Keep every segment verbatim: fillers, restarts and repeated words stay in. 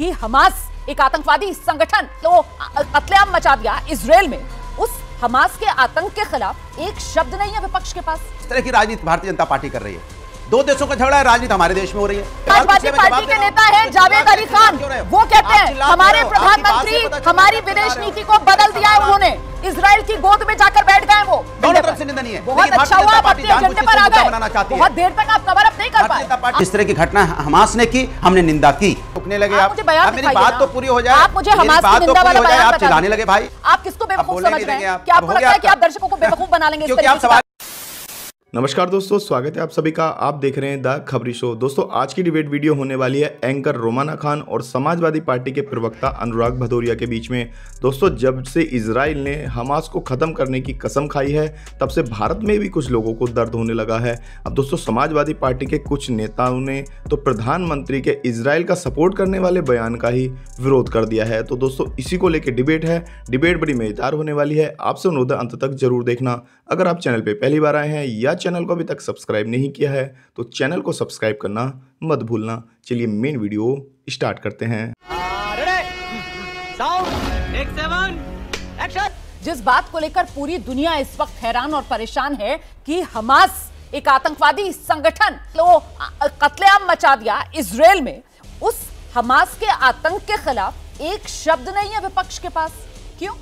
कि हमास एक आतंकवादी संगठन तो कत्लेआम मचा दिया इजराइल में, उस हमास के आतंक के खिलाफ एक शब्द नहीं है विपक्ष के पास। इस तरह की राजनीति भारतीय जनता पार्टी कर रही है। दो देशों का झगड़ा है, राजनीति हमारे देश में हो रही है। समाजवादी पार्टी के नेता हैं जावेद अली खान, वो कहते हैं हमारे प्रधानमंत्री हमारी विदेश नीति को बदल दिया है उन्होंने, इजराइल की गोद में जाकर बैठ गए वो। दोनों तरफ से निंदनीय है। बहुत अच्छा हुआ आप अपने एजेंडे पर आ गए, बहुत देर तक आप कवर अप नहीं कर पाए। इस तरह की घटना हमास ने की, हमने निंदा की। रुकने लगे आप, मेरी बात तो पूरी हो जाए। आप मुझे हमास की निंदा वाला बयान आप चिल्लाने लगे भाई। आप किसको बेवकूफ समझ रहे हैं? क्या आपको लगता है कि आप दर्शकों को बेवकूफ बना लेंगे इस तरीके से? नमस्कार दोस्तों, स्वागत है आप सभी का। आप देख रहे हैं द खबरी शो। दोस्तों आज की डिबेट वीडियो होने वाली है एंकर रोमाना खान और समाजवादी पार्टी के प्रवक्ता अनुराग भदौरिया के बीच में। दोस्तों जब से इजराइल ने हमास को ख़त्म करने की कसम खाई है तब से भारत में भी कुछ लोगों को दर्द होने लगा है। अब दोस्तों समाजवादी पार्टी के कुछ नेताओं ने तो प्रधानमंत्री के इजराइल का सपोर्ट करने वाले बयान का ही विरोध कर दिया है। तो दोस्तों इसी को लेकर डिबेट है। डिबेट बड़ी मजेदार होने वाली है, आपसे अनुरोध है अंत तक जरूर देखना। अगर आप चैनल पर पहली बार आए हैं या चैनल को अभी तक सब्सक्राइब नहीं किया है तो चैनल को सब्सक्राइब करना मत भूलना। चलिए मेन वीडियो स्टार्ट करते हैं। जिस बात को लेकर पूरी दुनिया इस वक्त हैरान और परेशान है कि हमास एक आतंकवादी संगठन तो कत्लेआम मचा दिया इजराइल में, उस हमास के आतंक के खिलाफ एक शब्द नहीं है विपक्ष के पास। क्यों?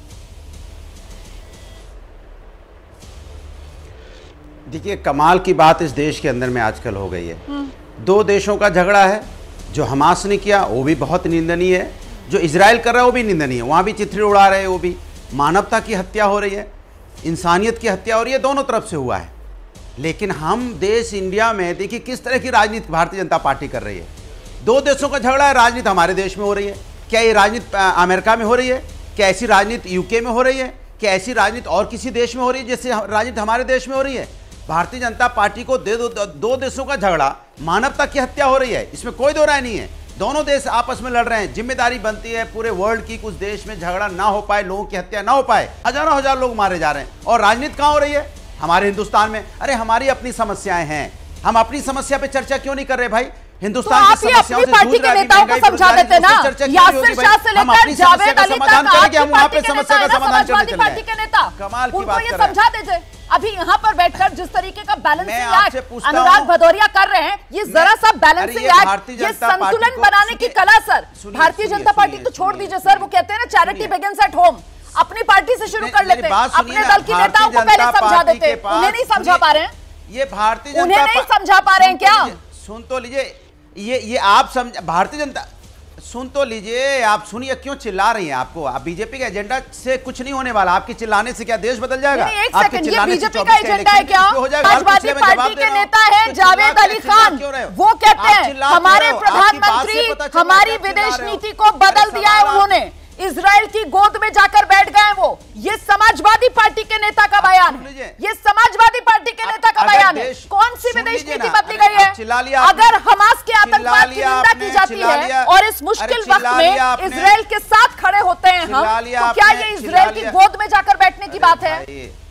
देखिए कमाल की बात इस देश के अंदर में आजकल हो गई है। दो देशों का झगड़ा है, जो हमास ने किया वो भी बहुत निंदनीय है, जो इजराइल कर रहा है वो भी निंदनीय है। वहाँ भी चिथड़े उड़ा रहे हैं, वो भी मानवता की हत्या हो रही है, इंसानियत की हत्या हो रही है, दोनों तरफ से हुआ है। लेकिन हम देश इंडिया में देखिए किस तरह की राजनीति भारतीय जनता पार्टी कर रही है। दो देशों का झगड़ा है, राजनीति हमारे देश में हो रही है। क्या ये राजनीति अमेरिका में हो रही है? क्या ऐसी राजनीति यूके में हो रही है? क्या ऐसी राजनीति और किसी देश में हो रही है जैसे राजनीति हमारे देश में हो रही है? भारतीय जनता पार्टी को दे दो, दो देशों का झगड़ा, मानवता की हत्या हो रही है, इसमें कोई दो राय नहीं है। दोनों देश आपस में लड़ रहे हैं। जिम्मेदारी बनती है पूरे वर्ल्ड की, कुछ देश में झगड़ा ना हो पाए, लोगों की हत्या ना हो पाए। हजारों हजार लोग मारे जा रहे हैं और राजनीति कहां हो रही है? हमारे हिंदुस्तान में। अरे हमारी अपनी समस्याएं हैं, हम अपनी समस्या पे चर्चा क्यों नहीं कर रहे भाई? हिंदुस्तान तो की समस्याओं से पार्टी के नेताओं को समझा देते ना, यासिर शाह से लेकर जावेद अली तक आपकी हम वहां पे समस्या का समाधान करने चले पार्टी के नेता। कमाल की बात ये समझा दीजिए। अभी यहाँ पर बैठकर जिस तरीके का बैलेंसिंग एक्ट अनुराग भदौरिया कर रहे हैं, ये जरा सा बैलेंसिंग एक्ट, ये संतुलन बनाने की कला सर भारतीय जनता पार्टी तो छोड़ दीजिए सर। वो कहते हैं ना चैरिटी बिगिंस एट होम, अपनी पार्टी से शुरू कर लेते हैं, अपने दल के नेताओं को पहले समझा देते। उन्हें नहीं समझा पा रहे हैं? ये भारतीय उन्हें नहीं समझा पा रहे हैं क्या? सुन तो लीजिए, ये ये आप समझ भारतीय जनता सुन तो लीजिए। आप सुनिए क्यों चिल्ला रही हैं? आपको आप बीजेपी के एजेंडा से कुछ नहीं होने वाला। आपके चिल्लाने से क्या देश बदल जाएगा? एक सेकंड, ये बीजेपी का एजेंडा है क्या? समाजवादी पार्टी के नेता है जावेद अली खान, वो कहते हैं हमारे प्रधानमंत्री हमारी विदेश नीति को बदल दिया है उन्होंने, इजराइल की गोद में जाकर बैठ गए वो। ये समाजवादी पार्टी के नेता का बयान है, ये समाजवादी पार्टी के नेता का बयान है। कौन सी विदेश नीति बदली गई है? अगर हमास के आतंकवाद की निंदा की जाती है और इस मुश्किल वक्त में इजराइल के साथ खड़े होते हैं हम, तो क्या ये इजराइल की गोद में जाकर बैठने की बात है?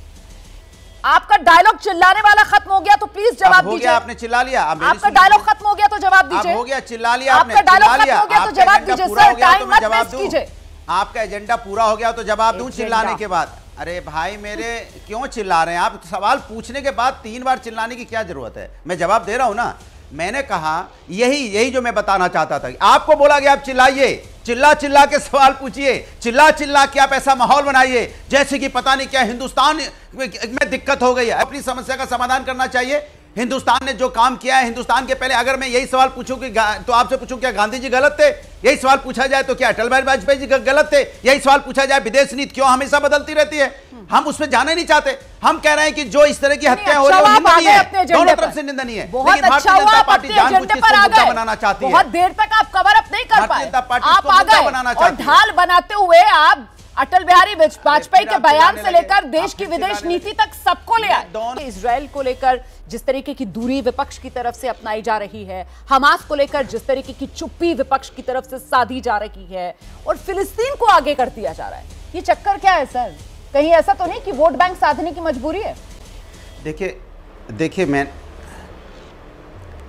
आपका डायलॉग चिल्लाने वाला खत्म हो गया तो प्लीज जवाब दीजिए। आपने चिल्ला लिया, आपका डायलॉग खत्म हो गया तो जवाब दीजिए। हो गया, चिल्ला लिया आपका डायलॉग खत्म हो गया तो जवाब दीजिए सर, टाइम मत वेस्ट कीजिए। आपका एजेंडा पूरा हो गया तो जवाब दूं चिल्लाने के बाद? अरे भाई मेरे क्यों चिल्ला रहे हैं आप? सवाल पूछने के बाद तीन बार चिल्लाने की क्या जरूरत है? मैं जवाब दे रहा हूं ना। मैंने कहा यही यही जो मैं बताना चाहता था। आपको बोला गया आप चिल्लाइए, चिल्ला चिल्ला के सवाल पूछिए, चिल्ला चिल्ला के आप ऐसा माहौल बनाइए जैसे कि पता नहीं क्या हिंदुस्तान में दिक्कत हो गई है। अपनी समस्या का समाधान करना चाहिए। हिंदुस्तान ने जो काम किया है, हिंदुस्तान के पहले अगर मैं यही सवाल पूछूं कि तो आपसे पूछूं क्या गांधी जी गलत थे? यही सवाल पूछा जाए तो क्या अटल बिहारी वाजपेयी जी गलत थे? यही सवाल पूछा जाए विदेश नीति क्यों हमेशा बदलती रहती है? हम उसमें जाने नहीं चाहते। हम कह रहे हैं कि जो इस तरह की हत्या हो रही है निंदनीय है, दोनों तरफ से निंदनीय है। लेकिन भारतीय जनता पार्टी जानबूझ के इसको बनाना चाहती है। बहुत देर तक आप कवर अप नहीं कर पाए, आप आ गए और ढाल बनाते हुए आप अटल बिहारी वाजपेयी के बयान से लेकर देश की विदेश नीति तक सबको ले आए। इजराइल को लेकर जिस तरीके की दूरी विपक्ष की तरफ से अपनाई जा रही है, हमास को लेकर जिस तरीके की चुप्पी विपक्ष की तरफ से साधी जा रही है और फिलिस्तीन को आगे कर दिया जा रहा है, ये चक्कर क्या है सर? कहीं ऐसा तो नहीं कि वोट बैंक साधने की मजबूरी है? देखिए देखिए मैं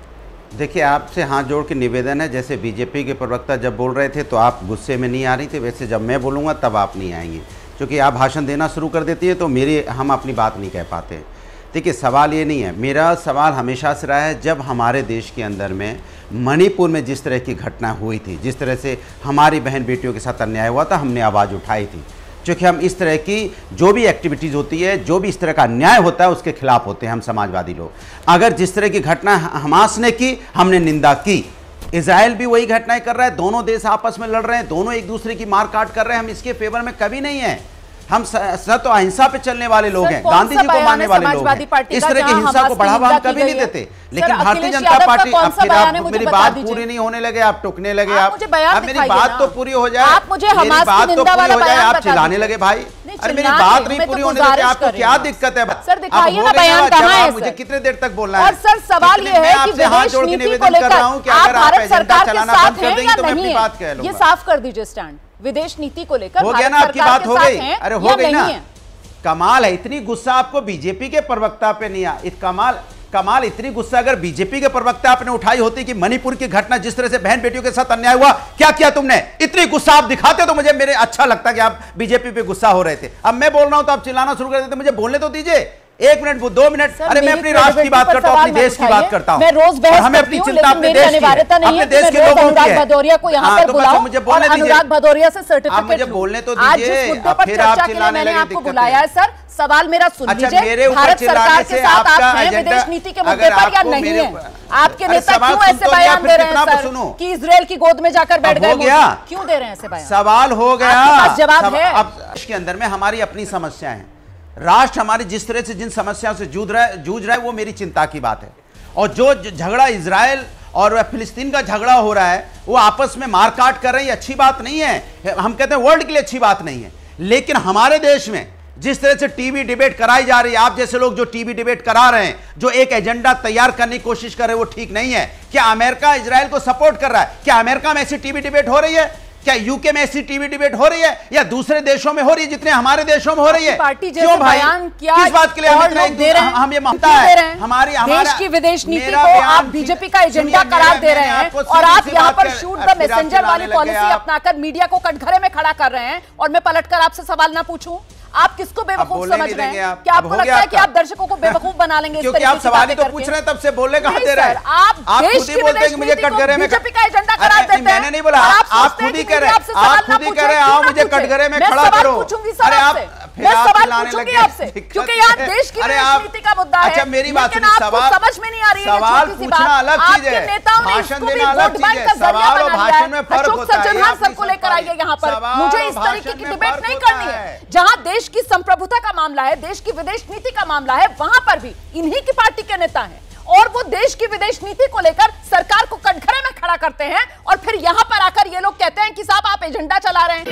देखिए, आपसे हाथ जोड़ के निवेदन है, जैसे बीजेपी के प्रवक्ता जब बोल रहे थे तो आप गुस्से में नहीं आ रही थी, वैसे जब मैं बोलूँगा तब आप नहीं आएंगी, क्योंकि आप भाषण देना शुरू कर देती है तो मेरी हम अपनी बात नहीं कह पाते। देखिए, सवाल ये नहीं है, मेरा सवाल हमेशा से रहा है, जब हमारे देश के अंदर में मणिपुर में जिस तरह की घटना हुई थी, जिस तरह से हमारी बहन बेटियों के साथ अन्याय हुआ था, हमने आवाज़ उठाई थी, क्योंकि हम इस तरह की जो भी एक्टिविटीज़ होती है, जो भी इस तरह का अन्याय होता है, उसके खिलाफ होते हैं हम समाजवादी लोग। अगर जिस तरह की घटना हमास ने की, हमने निंदा की। इजराइल भी वही घटनाएं कर रहा है, दोनों देश आपस में लड़ रहे हैं, दोनों एक दूसरे की मार काट कर रहे हैं, हम इसके फेवर में कभी नहीं है। हम सत्य अहिंसा पे चलने वाले लोग हैं, गांधी जी को मानने वाले लोग हैं, इस तरह की हिंसा को बढ़ावा हम कभी नहीं देते। लेकिन भारतीय जनता पार्टी, अब फिर आप मेरी बात पूरी नहीं होने लगे, आप टुकने लगे, आप अब मेरी बात तो पूरी हो जाए, मेरी बात तो पूरी हो जाए, आप चिल्लाने लगे भाई, अरे मेरी बात नहीं पूरी होने देते, आपको क्या दिक्कत है? सर दिखाइए ना बयान कहां है? मुझे कितने देर तक बोलना है? और सर सवाल ये है कि विदेश नीति को लेकर आप भारत सरकार के साथ हैं या नहीं है, ये साफ कर दीजिए स्टैंड। विदेश नीति को लेकर हो गया ना, आपकी बात हो गई? अरे हो गई ना। कमाल है, इतनी गुस्सा आपको बीजेपी के प्रवक्ता पे नहीं आया। कमाल कमाल इतनी गुस्सा अगर बीजेपी के प्रवक्ता आपने उठाई होती कि मणिपुर की घटना जिस तरह से बहन बेटियों के साथ अन्याय हुआ, क्या किया तुमने, इतनी गुस्सा आप दिखाते तो मुझे मेरे अच्छा लगता कि आप बीजेपी पे गुस्सा हो रहे थे। अब मैं बोल रहा हूं तो आप चिल्लाना शुरू कर देते, मुझे बोलने तो दीजिए, एक मिनट, दो मिनट। अरे मैं अपनी राष्ट्र की बात करता हूँ, अपने देश की बात करता हूँ, मैं रोज बहस हमें अपनी चिंता अपने देश की, अपने देश के लोगों की है। भदौरिया को यहाँ पर बुलाओ और अनुराग भदौरिया से सर्टिफिकेट मुझे बोलने तो दीजिए, अब फिर आप चिल्लाने लगे, आपको बुलाया है। सर सवाल मेरा सुन लीजिए, भारत सरकार के साथ आप हैं विदेश नीति के मुद्दे पर या नहीं है? आपके नेता क्यों ऐसे बयान दे रहे हैं सर कि इजराइल की गोद में जाकर बैठ गए? क्यों दे रहे हैं ऐसे बयान? सवाल हो गया, जवाब है। अब इसके अंदर में हमारी अपनी समस्या है, राष्ट्र हमारी जिस तरह से जिन समस्याओं से जूझ रहा है जूझ रहा है वो मेरी चिंता की बात है। और जो झगड़ा इजराइल और फिलिस्तीन का झगड़ा हो रहा है, वो आपस में मारकाट कर रहे हैं, अच्छी बात नहीं है, हम कहते हैं वर्ल्ड के लिए अच्छी बात नहीं है। लेकिन हमारे देश में जिस तरह से टीवी डिबेट कराई जा रही है, आप जैसे लोग जो टीवी डिबेट करा रहे हैं, जो एक एजेंडा तैयार करने की कोशिश कर रहे हैं, वो ठीक नहीं है। क्या अमेरिका इजराइल को सपोर्ट कर रहा है? क्या अमेरिका में ऐसी टीवी डिबेट हो रही है? क्या यूके में ऐसी टीवी डिबेट हो रही है या दूसरे देशों में हो रही है जितने हमारे देशों में हो रही है? पार्टी क्यों भाई, किस बात के लिए हम इतना दे रहे हैं? हम ये मानता है हमारी देश की विदेश नीति को आप बीजेपी का एजेंडा करार दे रहे हैं और आप यहाँ पर शूट द मैसेंजर वाली पॉलिसी अपनाकर मीडिया को कटघरे में खड़ा कर रहे हैं। और मैं पलटकर आपसे सवाल ना पूछूं, आप किसको बेवकूफ समझ रहे हैं? क्या आपको लगता है कि आप दर्शकों को बेवकूफ बना लेंगे? क्योंकि आप सवाल ही तो पूछ रहे हैं, तब से बोलने कहाँ दे रहे हैं? आप खुद ही बोलते हैं कि मुझे कटघरे में, बीजेपी का एजेंडा करार देते हैं। मैंने नहीं बोला, आप खुद ही कह रहे हैं, आप खुद ही कह रहे हैं, आओ मुझे कटघरे में खड़ा करो। अरे आप मैं सवाल पूछूंगी आपसे, क्योंकि यहाँ देश की विदेश नीति का मुद्दा है। अच्छा मेरी बात सुनिए, सवाल समझ में नहीं आ रही है, सवाल पूछना अलग चीज है, भाषण देना अलग चीज है, सवाल और भाषण में फर्क होता है। सबको लेकर आइए यहाँ पर, मुझे इस तरीके की डिबेट नहीं करनी है। जहाँ देश की संप्रभुता का मामला है, देश की विदेश नीति का मामला है, वहां पर भी इन्हीं की पार्टी के नेता हैं और वो देश की विदेश नीति को लेकर सरकार को कटघरे में खड़ा करते हैं और फिर यहां पर आकर ये लोग कहते हैं कि साहब आप एजेंडा चला रहे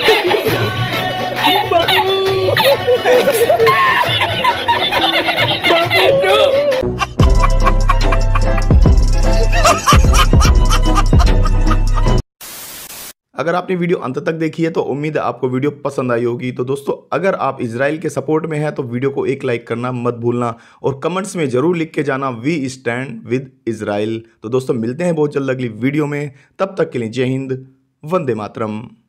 हैं। अगर आपने वीडियो अंत तक देखी है तो उम्मीद है आपको वीडियो पसंद आई होगी। तो दोस्तों अगर आप इजराइल के सपोर्ट में हैं तो वीडियो को एक लाइक करना मत भूलना और कमेंट्स में जरूर लिख के जाना वी स्टैंड विद इजराइल। तो दोस्तों मिलते हैं बहुत जल्द अगली वीडियो में, तब तक के लिए जय हिंद, वंदे मातरम।